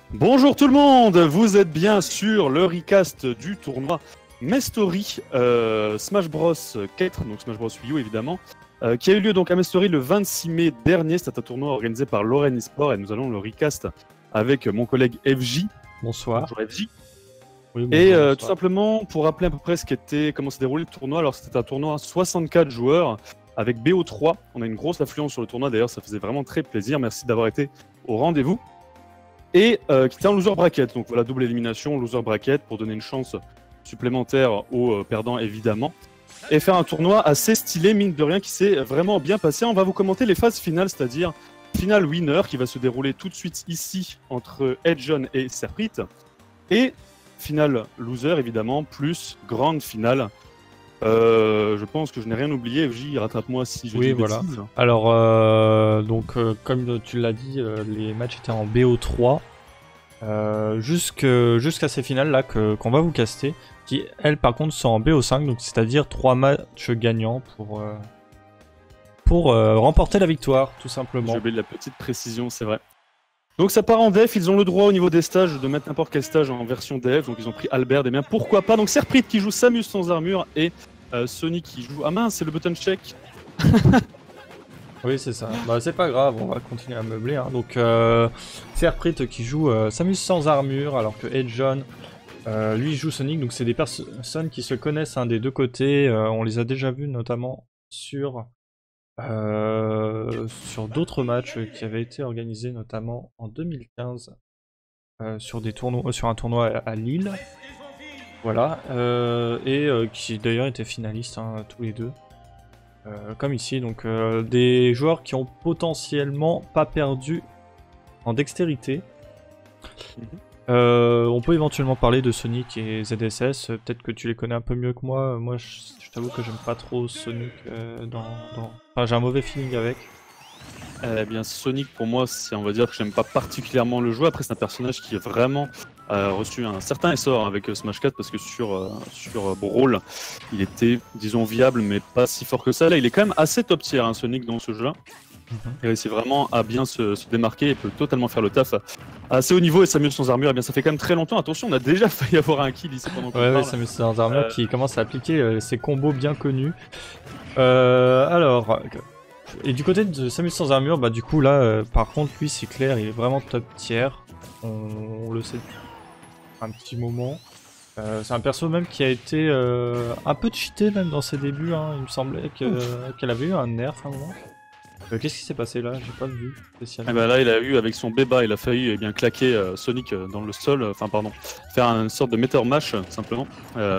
Bonjour tout le monde, vous êtes bien sur le recast du tournoi Mestory Smash Bros 4, donc Smash Bros Wii U évidemment, qui a eu lieu donc à Mestory le 26 mai dernier. C'est un tournoi organisé par Lorraine eSport et nous allons le recast avec mon collègue FJ. Bonsoir. Bonjour FJ. Oui, bonjour, Et bonsoir. tout simplement pour rappeler à peu près comment s'est déroulé le tournoi. Alors c'était un tournoi à 64 joueurs avec BO3. On a une grosse affluence sur le tournoi, d'ailleurs ça faisait vraiment très plaisir. Merci d'avoir été au rendez-vous. Et qui était en loser bracket, donc voilà, double élimination, loser bracket, pour donner une chance supplémentaire aux perdants évidemment, et faire un tournoi assez stylé, mine de rien, qui s'est vraiment bien passé. On va vous commenter les phases finales, c'est-à-dire finale winner, qui va se dérouler tout de suite ici, entre Edjon et Serprit, et finale loser évidemment, plus grande finale. Je pense que je n'ai rien oublié, FJ, rattrape-moi si je dis voilà. bêtises. Alors, comme tu l'as dit, les matchs étaient en BO3 jusqu'à ces finales là qu'on va vous caster, qui elles par contre sont en BO5, donc c'est-à-dire 3 matchs gagnants pour remporter la victoire, tout simplement. J'ai oublié de la petite précision, c'est vrai. Donc ça part en def, ils ont le droit au niveau des stages de mettre n'importe quel stage en version def, donc ils ont pris Albert, et bien pourquoi pas. Donc Serprit qui joue Samus sans armure et Sonic qui joue... Ah mince, c'est le button check. Oui, c'est ça. Bah, c'est pas grave, on va continuer à meubler. Hein. Donc, Serprit qui joue Samus sans armure, alors que Edjon, lui, joue Sonic. Donc, c'est des personnes qui se connaissent des deux côtés. On les a déjà vus notamment sur d'autres matchs qui avaient été organisés, notamment en 2015, sur un tournoi à Lille. Voilà. Qui d'ailleurs étaient finalistes, tous les deux. Comme ici, donc des joueurs qui ont potentiellement pas perdu en dextérité. On peut éventuellement parler de Sonic et ZSS, peut-être que tu les connais un peu mieux que moi. Moi, je t'avoue que j'aime pas trop Sonic Enfin, j'ai un mauvais feeling avec. Eh bien, Sonic, pour moi, on va dire que j'aime pas particulièrement le jeu. Après, c'est un personnage qui a vraiment reçu un certain essor avec Smash 4 parce que sur Brawl, il était, disons, viable, mais pas si fort que ça. Là, il est quand même assez top tier, hein, Sonic, dans ce jeu-là. Il réussit vraiment à bien se démarquer et peut totalement faire le taf à assez haut niveau. Et Samus sans armure, eh bien, ça fait quand même très longtemps. Attention, on a déjà failli avoir un kill ici pendant qu'on parle. Ouais, Samus sans armure qui commence à appliquer ses combos bien connus. Alors... Et du côté de Samus sans armure, bah du coup là, par contre, lui c'est clair, il est vraiment top tier. On le sait un petit moment. C'est un perso même qui a été un peu cheaté même dans ses débuts. Hein. Il me semblait qu'elle avait eu un nerf à un moment. Qu'est-ce qui s'est passé là? J'ai pas vu spécialement. Et bah là, il a eu avec son Béba, il a failli bien claquer Sonic dans le sol, enfin pardon, faire une sorte de Meteor Mash simplement.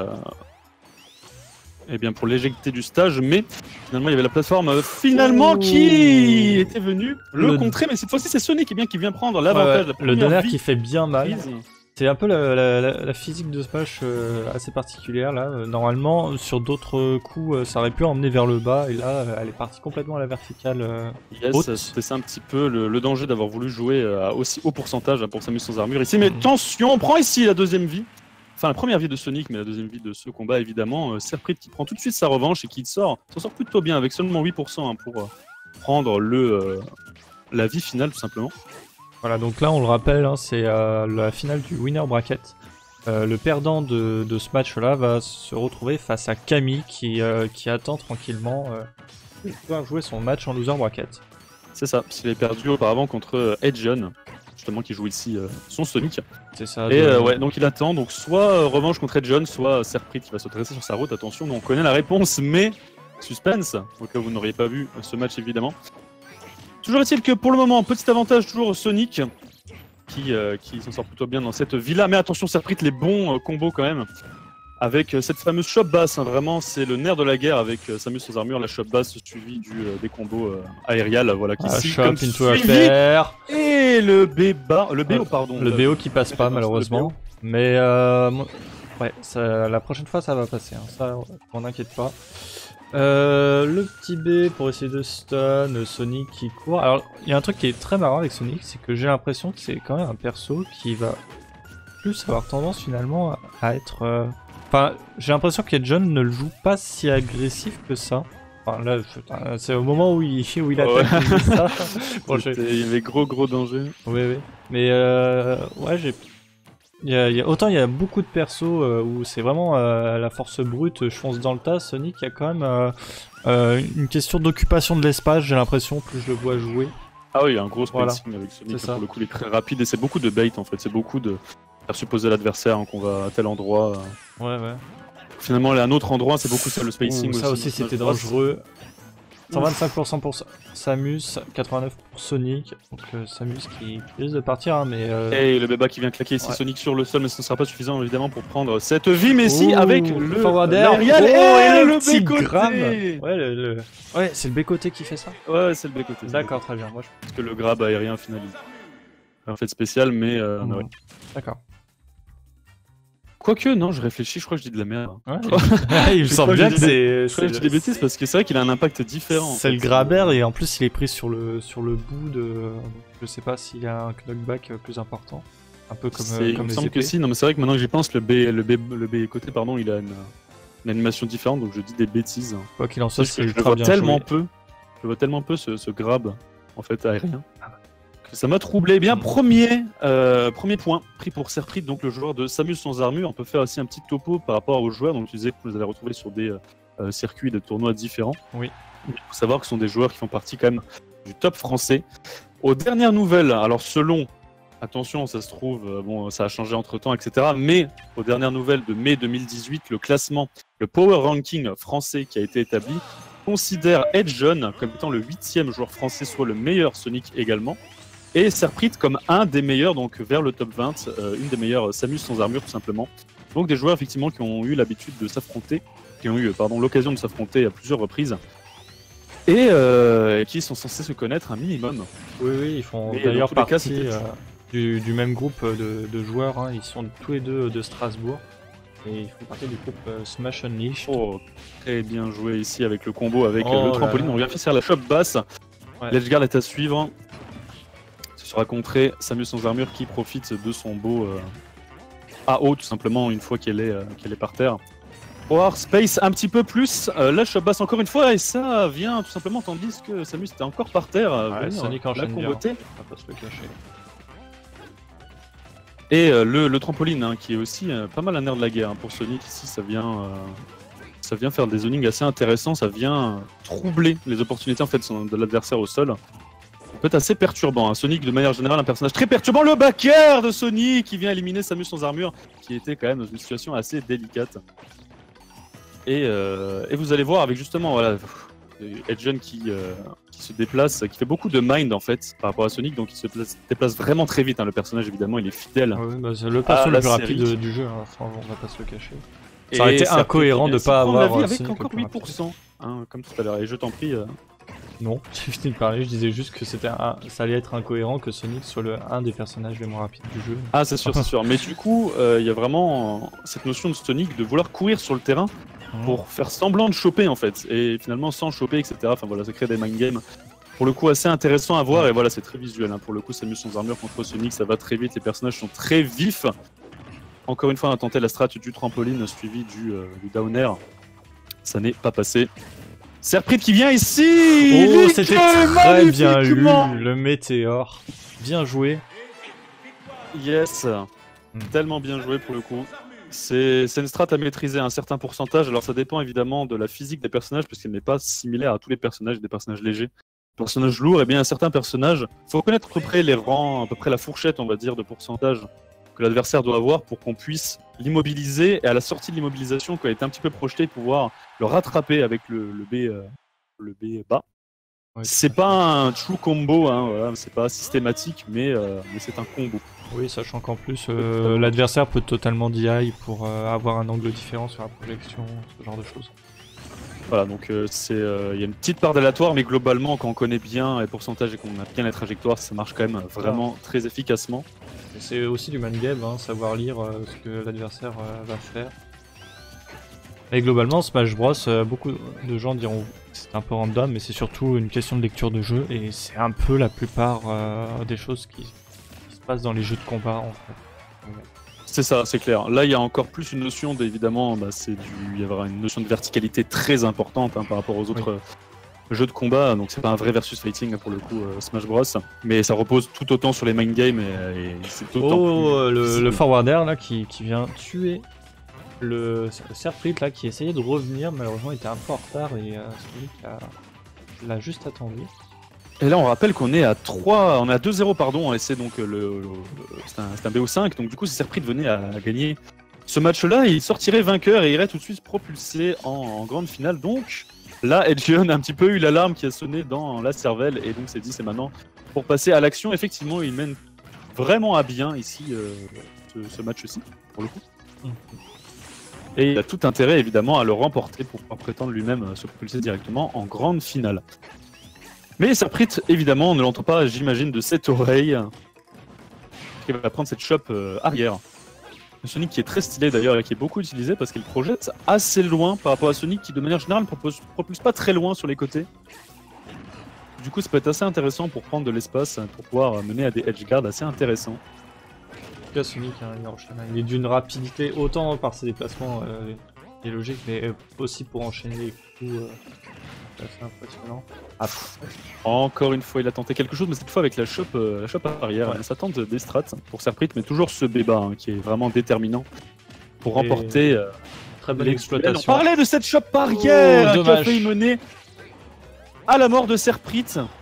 Et bien pour l'éjecter du stage, mais finalement il y avait la plateforme qui était venue le contrer, mais cette fois-ci c'est Sonic qui vient prendre l'avantage. Le donner qui fait bien mal. Prise. C'est un peu la physique de Smash assez particulière là. Normalement sur d'autres coups ça aurait pu emmener vers le bas et là elle est partie complètement à la verticale haute. C'était ça un petit peu le danger d'avoir voulu jouer à aussi haut pourcentage pour Samus sans armure ici, mais attention, on prend ici la deuxième vie. Enfin, la première vie de Sonic, mais la deuxième vie de ce combat, évidemment. Serprit qui prend tout de suite sa revanche et qui s'en sort plutôt bien, avec seulement 8% pour prendre la vie finale, tout simplement. Voilà, donc là, on le rappelle, hein, c'est la finale du winner bracket. Le perdant de ce match-là va se retrouver face à Camille, qui attend tranquillement de pouvoir jouer son match en loser bracket. C'est ça, parce qu'il avait perdu auparavant contre Edjon, justement, qui joue ici son Sonic. C'est ça. Et ouais, donc il attend, donc soit revanche contre Edjon, soit Serprit qui va se dresser sur sa route. Attention, on connaît la réponse, mais suspense, au cas où vous n'auriez pas vu ce match évidemment. Toujours est-il que pour le moment, petit avantage toujours Sonic, qui s'en sort plutôt bien dans cette villa. Mais attention, Serprit, les bons combos quand même. Avec cette fameuse chop basse, hein, vraiment c'est le nerf de la guerre avec Samus sans armure, la chop basse suivie des combos aériales, voilà, qui chop into affaire. Et le BO pardon. Le BO qui passe pas malheureusement, mais ouais, la prochaine fois ça va passer, hein. Ça on n'inquiète pas. Le petit B pour essayer de stun, Sonic qui court. Alors il y a un truc qui est très marrant avec Sonic, c'est que j'ai l'impression que c'est quand même un perso qui va plus avoir tendance finalement à être... Enfin, j'ai l'impression qu'Edjon ne le joue pas si agressif que ça. Enfin, là, c'est au moment où il attaque ça. Bon, il y avait gros danger. Oui, oui. Mais ouais, autant il y a beaucoup de persos où c'est vraiment la force brute, je fonce dans le tas. Sonic, il y a quand même une question d'occupation de l'espace, j'ai l'impression, plus je le vois jouer. Ah oui, il y a un gros spacing avec Sonic, pour le coup il est très rapide et c'est beaucoup de bait en fait, c'est beaucoup de faire supposer l'adversaire qu'on va à tel endroit. Ouais. Finalement aller à un autre endroit, c'est beaucoup ça le spacing aussi. Ça aussi c'était dangereux. 125% pour Samus, 89% pour Sonic. Donc Samus qui risque de partir, hein, mais. Et le Beba qui vient claquer ici Sonic sur le sol, mais ce ne sera pas suffisant évidemment pour prendre cette vie. Mais si, avec le forward air, et le petit grab. Ouais, c'est le B-côté qui fait ça. Ouais, c'est le B-côté. D'accord, très bien. Moi, je pense que le grab aérien finalise. Un fait spécial, mais ouais. D'accord. Quoique, non, je réfléchis, je crois que je dis de la merde. Ouais, il me semble bien que c'est. Je crois que je dis des bêtises parce que c'est vrai qu'il a un impact différent. C'est le grabber et en plus il est pris sur le bout de. Je sais pas s'il y a un knockback plus important. Un peu comme. Il me semble que si, non, mais c'est vrai que maintenant que j'y pense, le B côté, pardon, il a une animation différente, donc je dis des bêtises. Quoi qu'il en soit, c'est ultra bien tellement peu. Je vois tellement peu ce grab en fait aérien. Ça m'a troublé. Bien, premier point pris pour Serprit, donc le joueur de Samus sans armure. On peut faire aussi un petit topo par rapport aux joueurs. Donc, tu disais que vous les avez retrouvés sur des circuits de tournois différents. Oui. Il faut savoir que ce sont des joueurs qui font partie quand même du top français. Aux dernières nouvelles, alors selon, attention, ça se trouve, bon, ça a changé entre temps, etc. Mais aux dernières nouvelles de mai 2018, le classement, le Power Ranking français qui a été établi, considère Edgeon comme étant le 8e joueur français, soit le meilleur Sonic également. Et Serprit comme un des meilleurs, donc vers le top 20, une des meilleures Samus sans armure tout simplement. Donc des joueurs effectivement qui ont eu l'habitude de s'affronter, qui ont eu l'occasion de s'affronter à plusieurs reprises, et qui sont censés se connaître un minimum. Oui, ils font d'ailleurs partie du même groupe de joueurs, hein. Ils sont tous les deux de Strasbourg, et ils font partie du groupe Smash Unleashed. Oh, très bien joué ici avec le combo avec le trampoline, on vient faire la chope basse, l'edge guard est à suivre. Sera contré Samus sans armure qui profite de son beau AO tout simplement une fois qu'elle est par terre. Power space un petit peu plus, la shop basse encore une fois et ça vient tout simplement tandis que Samus était encore par terre. Sonic enchaîne bien, on va pas se le cacher. Et le trampoline hein, qui est aussi pas mal un nerf de la guerre hein, pour Sonic ici, ça vient faire des zonings assez intéressants, ça vient troubler les opportunités en fait de l'adversaire au sol. Ça peut être assez perturbant. Hein. Sonic, de manière générale, un personnage très perturbant. Le backer de Sonic qui vient éliminer Samus sans armure, qui était quand même dans une situation assez délicate. Et vous allez voir avec justement voilà, Edgeon qui se déplace, qui fait beaucoup de mind en fait par rapport à Sonic, donc il se déplace vraiment très vite. Hein. Le personnage, évidemment, il est fidèle. Ah oui, bah, c'est le perso le plus rapide du jeu, hein. Enfin, on va pas se le cacher. Ça aurait été incohérent de ne pas avoir la vie avec encore 8%, hein, comme tout à l'heure. Et je t'en prie. Non, j'ai fini de parler, je disais juste que ça allait être incohérent que Sonic soit un des personnages les moins rapides du jeu. Ah c'est sûr, c'est sûr. Mais du coup, il y a vraiment cette notion de Sonic de vouloir courir sur le terrain pour faire semblant de choper en fait. Et finalement sans choper, etc. Enfin voilà, ça crée des mind games. Pour le coup assez intéressant à voir et voilà, c'est très visuel. Hein. Pour le coup, Samus sans armure contre Sonic, ça va très vite, les personnages sont très vifs. Encore une fois, on a tenté la strat du trampoline suivi du down air. Ça n'est pas passé. Serprit qui vient ici. Oh, c'était très bien lu, le météore. Bien joué. Yes. Tellement bien joué pour le coup. C'est une strat à maîtriser à un certain pourcentage. Alors ça dépend évidemment de la physique des personnages parce qu'elle n'est pas similaire à tous les personnages, des personnages légers. Personnages lourds, et bien un certain personnage, il faut connaître à peu près les rangs, à peu près la fourchette, on va dire, de pourcentage que l'adversaire doit avoir pour qu'on puisse l'immobiliser et à la sortie de l'immobilisation, quand il est un petit peu projeté, pouvoir le rattraper avec le B bas. Ouais, c'est pas un true combo, hein, voilà, c'est pas systématique, mais c'est un combo. Oui, sachant qu'en plus, l'adversaire peut totalement DI pour avoir un angle différent sur la projection, ce genre de choses. Voilà, donc il y a une petite part d'aléatoire, mais globalement, quand on connaît bien les pourcentages et qu'on a bien les trajectoires, ça marche quand même vraiment très efficacement. C'est aussi du man game, hein, savoir lire ce que l'adversaire va faire. Et globalement, Smash Bros, beaucoup de gens diront que c'est un peu random, mais c'est surtout une question de lecture de jeu, et c'est un peu la plupart des choses qui se passent dans les jeux de combat en fait. C'est ça, c'est clair. Là, il y a encore plus une notion d'évidemment, il y aura une notion de verticalité très importante par rapport aux autres jeux de combat. Donc c'est pas un vrai versus fighting pour le coup, Smash Bros. Mais ça repose tout autant sur les mind games et c'est autant plus le forwarder là qui vient tuer le Serprit là qui essayait de revenir, malheureusement il était un peu en retard et celui qui l'a juste attendu. Et là, on rappelle qu'on est à 2-0, pardon, et c'est donc c'est un BO5, donc du coup, si Serprit venait à gagner ce match-là, il sortirait vainqueur et irait tout de suite propulsé en grande finale. Donc là, Edgeon a un petit peu eu l'alarme qui a sonné dans la cervelle, et donc c'est dit, c'est maintenant pour passer à l'action. Effectivement, il mène vraiment à bien ici ce match-ci, pour le coup. Et il a tout intérêt, évidemment, à le remporter pour pouvoir prétendre lui-même se propulser directement en grande finale. Mais Serprit, évidemment, on ne l'entend pas, j'imagine, de cette oreille. Il va prendre cette chope arrière. Sonic qui est très stylé d'ailleurs et qui est beaucoup utilisé parce qu'il projette assez loin par rapport à Sonic qui, de manière générale, ne propulse pas très loin sur les côtés. Du coup, ça peut être assez intéressant pour prendre de l'espace, pour pouvoir mener à des edgeguards assez intéressants. En tout cas, Sonic, il est d'une rapidité autant par ses déplacements, qui est logique, mais aussi pour enchaîner les coups. C'est assez impressionnant. Encore une fois, il a tenté quelque chose, mais cette fois avec la chope arrière. Ça tente des strats pour Serprit, mais toujours ce Béba qui est vraiment déterminant pour remporter. Très bonne exploitation. On parlait de cette chope arrière qui a dommage. failli mener à la mort de Serprit.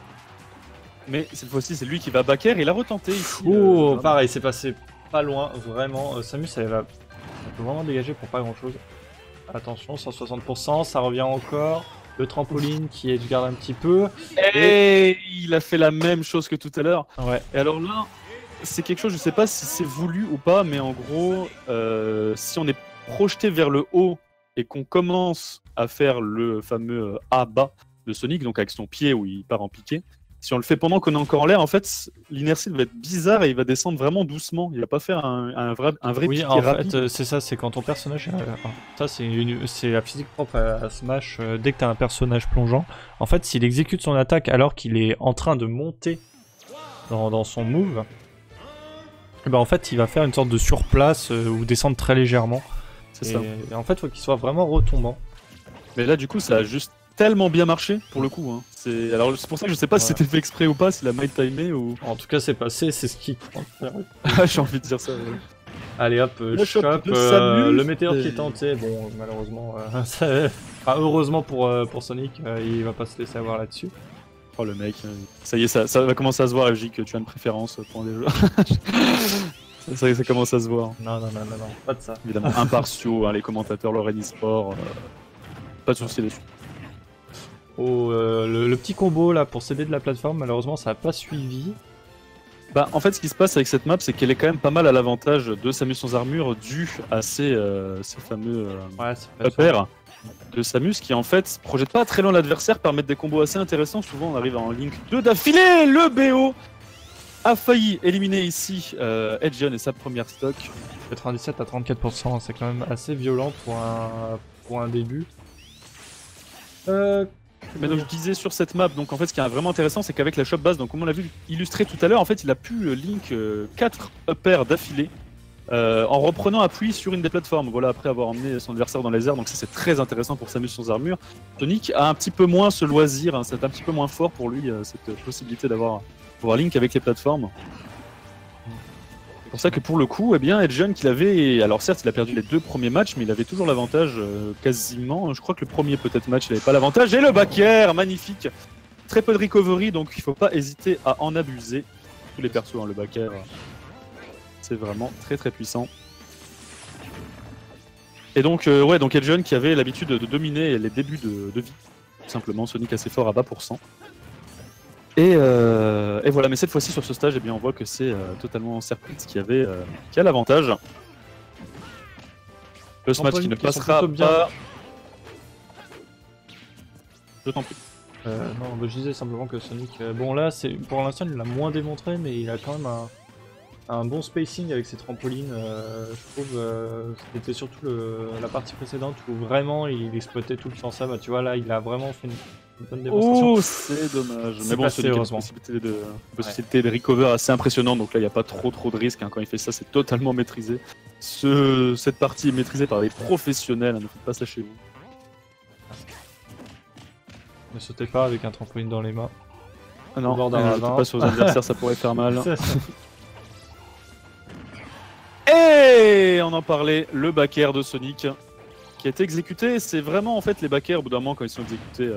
Mais cette fois-ci, c'est lui qui va backer. Il a retenté ici. Pareil, c'est passé pas loin, vraiment. Samus, elle peut vraiment dégager pour pas grand-chose. Attention, 160%, ça revient encore. Le trampoline qui edgeguard un petit peu. Et il a fait la même chose que tout à l'heure. Ouais. Et alors là, c'est quelque chose, je sais pas si c'est voulu ou pas, mais en gros, si on est projeté vers le haut et qu'on commence à faire le fameux A bas de Sonic, donc avec son pied où il part en piqué, si on le fait pendant qu'on est encore en l'air, en fait, l'inertie va être bizarre et il va descendre vraiment doucement. Il va pas faire un vrai piqué rapide. Fait, c'est ça, c'est quand ton personnage. Ça, c'est la physique propre à Smash. Dès que t'as un personnage plongeant, en fait, s'il exécute son attaque alors qu'il est en train de monter dans son move, ben en fait, il va faire une sorte de surplace ou descendre très légèrement. C'est ça. Et en fait, il faut qu'il soit vraiment retombant. Mais là, du coup, ça a juste tellement bien marché pour le coup. Alors c'est pour ça que je sais pas si c'était fait exprès ou pas, s'il a mal timé ou. En tout cas, c'est passé, c'est ce qui compte. J'ai envie de dire ça. Ouais. Allez hop, chope, le météore qui est tenté. Bon, malheureusement, heureusement pour Sonic, il va pas se laisser avoir là-dessus. Oh le mec, ça y est, ça va commencer à se voir, FJ, que tu as une préférence pour des joueurs. ça commence à se voir. Non, pas de ça. Évidemment, impartiaux, les commentateurs, Lorraine Sport, pas de soucis dessus. Le petit combo là pour céder de la plateforme, malheureusement ça n'a pas suivi. En fait, ce qui se passe avec cette map, c'est qu'elle est quand même pas mal à l'avantage de Samus sans armure dû à ces fameux uppers de Samus qui en fait projette pas très loin l'adversaire, permettent des combos assez intéressants. Souvent on arrive en Link 2 d'affilée. Le BO a failli éliminer ici Edgeon et sa première stock. 97 à 34%, c'est quand même assez violent pour un début. Mais donc je disais sur cette map, donc en fait ce qui est vraiment intéressant c'est qu'avec la shop base, donc comme on l'a vu illustré tout à l'heure, en fait il a pu link 4 uppers d'affilée en reprenant appui sur une des plateformes, voilà, après avoir emmené son adversaire dans les airs, donc ça c'est très intéressant pour Samus sans armure. Sonic a un petit peu moins ce loisir, c'est un petit peu moins fort pour lui cette possibilité d'avoir pouvoir link avec les plateformes. C'est pour ça que pour le coup, Edgeon qu'il avait, alors certes il a perdu les 2 premiers matchs, mais il avait toujours l'avantage quasiment, je crois que le premier peut-être match il n'avait pas l'avantage, et le back air, magnifique, très peu de recovery, donc il faut pas hésiter à en abuser, tous les persos, le back air, c'est vraiment très très puissant. Et donc, donc Edgeon qui avait l'habitude de dominer les débuts de vie, tout simplement, Sonic assez fort à bas pourcent. Et voilà, mais cette fois-ci sur ce stage, on voit que c'est totalement Serprit qui a l'avantage. Le smash qui ne passera pas. Je t'en prie. Non, je disais simplement que Sonic, bon là, pour l'instant il l'a moins démontré, mais il a quand même un bon spacing avec ses trampolines. Je trouve c'était surtout la partie précédente où vraiment il exploitait tout le sens. Bah, tu vois là, il a vraiment fait une bonne démonstration. Oh, c'est dommage. Mais bon, Sonic a une possibilité de recover assez impressionnante, donc là il n'y a pas trop de risques. Quand il fait ça, c'est totalement maîtrisé. Cette partie est maîtrisée par des professionnels, ne faites pas ça chez vous. Ne sautez pas avec un trampoline dans les mains. Ah non, Au bord d'un ne ravin. sautez pas sur vos adversaires, ça pourrait faire mal. Et on en parlait, le back air de Sonic qui a été exécuté. C'est vraiment en fait les back air au bout d'un moment quand ils sont exécutés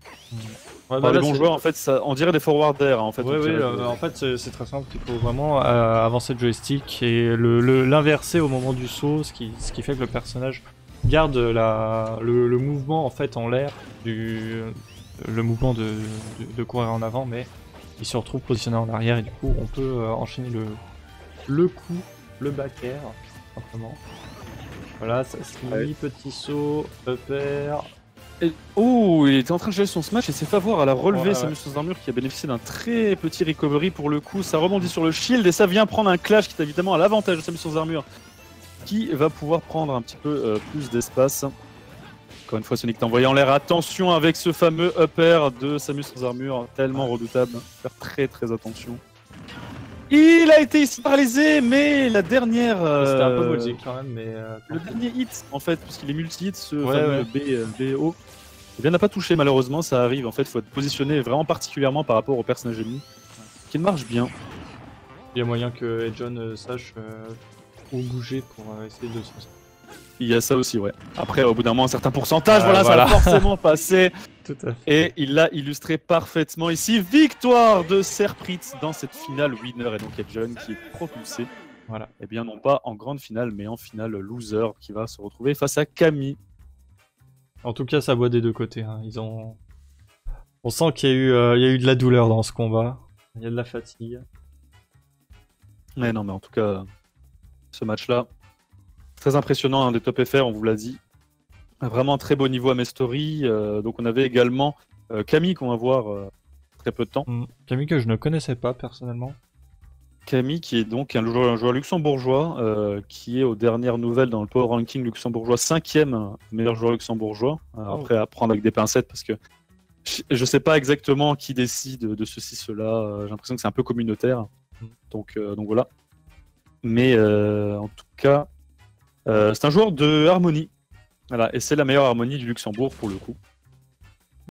par les bons joueurs. En fait, ça, on dirait des forward air. En fait, en fait c'est très simple. Il faut vraiment avancer le joystick et l'inverser au moment du saut, ce qui fait que le personnage garde le mouvement en fait en l'air le mouvement de courir en avant, mais il se retrouve positionné en arrière et du coup on peut enchaîner le coup. Le back air, simplement. Voilà, ça se finit, petit saut, up air. Oh, il était en train de gérer son smash et s'est fait avoir à la relever, Samus sans armure qui a bénéficié d'un très petit recovery pour le coup. Ça rebondit sur le shield et ça vient prendre un clash qui est évidemment à l'avantage de Samus sans armure qui va pouvoir prendre un petit peu plus d'espace. Encore une fois, Sonic t'a envoyé en l'air. Attention avec ce fameux up air de Samus sans armure, tellement redoutable. Faire très très attention. Il a été ici paralysé, mais la dernière. C'était un peu ballsy quand même, mais. Le dernier hit, en fait, puisqu'il est multi-hit, ce fameux BO, eh bien, n'a pas touché malheureusement. Ça arrive, en fait, il faut être positionné vraiment particulièrement par rapport au personnage ennemi, qui marche bien. Il y a moyen que John sache où bouger pour essayer de se. Il y a ça aussi, ouais. Après, au bout d'un moment, un certain pourcentage, ça va forcément passer. Tout à fait. Et il l'a illustré parfaitement ici. Victoire de Serprit dans cette finale winner. Et donc, il y a John qui est propulsé. Voilà. Et bien, non pas en grande finale, mais en finale loser qui va se retrouver face à Camille. En tout cas, ça boit des deux côtés. Hein. On sent qu'il y a eu de la douleur dans ce combat. Il y a de la fatigue. Mais non, mais en tout cas, ce match-là, très impressionnant, un des top FR, on vous l'a dit. Vraiment très beau niveau à Mestory. Donc on avait également Camille qu'on va voir très peu de temps. Camille que je ne connaissais pas personnellement. Camille qui est donc un joueur luxembourgeois qui est aux dernières nouvelles dans le Power Ranking luxembourgeois 5e meilleur joueur luxembourgeois. Après à prendre avec des pincettes parce que je sais pas exactement qui décide de ceci, cela. J'ai l'impression que c'est un peu communautaire. Donc voilà. Mais en tout cas, c'est un joueur de harmonie. Voilà, et c'est la meilleure harmonie du Luxembourg pour le coup.